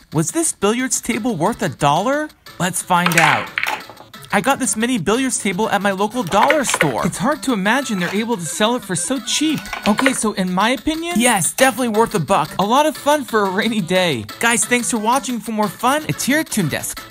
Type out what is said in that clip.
Was this billiards table worth $1? Let's find out. I got this mini billiards table at my local dollar store. It's hard to imagine they're able to sell it for so cheap. Okay, so in my opinion, yes, definitely worth $1. A lot of fun for a rainy day. Guys, thanks for watching. For more fun, it's here at Toon Desk.